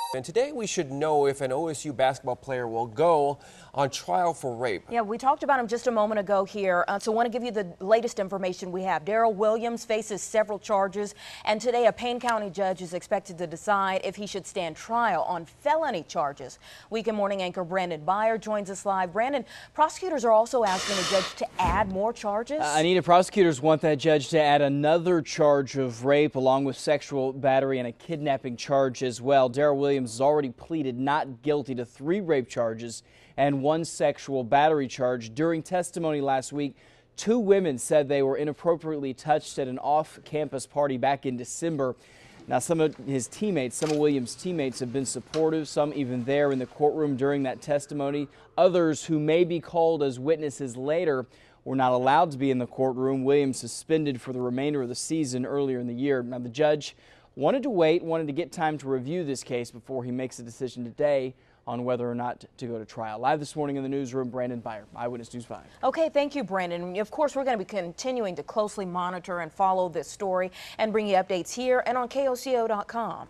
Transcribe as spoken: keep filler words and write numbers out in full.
And today we should know if an O S U basketball player will go on trial for rape. Yeah, we talked about him just a moment ago here, uh, so I want to give you the latest information we have. Darrell Williams faces several charges, and today a Payne County judge is expected to decide if he should stand trial on felony charges. Weekend Morning anchor Brandon Byer joins us live. Brandon, prosecutors are also asking the judge to add more charges. Uh, Anita, prosecutors want that judge to add another charge of rape along with sexual battery and a kidnapping charge as well. Darrell Williams has already pleaded not guilty to three rape charges and one sexual battery charge. During testimony last week, two women said they were inappropriately touched at an off-campus party back in December. Now, some of his teammates, some of Williams' teammates have been supportive, some even there in the courtroom during that testimony. Others who may be called as witnesses later were not allowed to be in the courtroom. Williams suspended for the remainder of the season earlier in the year. Now, the judge wanted to wait, wanted to get time to review this case before he makes a decision today on whether or not to go to trial. Live this morning in the newsroom, Brandon Byer, Eyewitness News five. Okay, thank you, Brandon. Of course, we're going to be continuing to closely monitor and follow this story and bring you updates here and on K O C O dot com.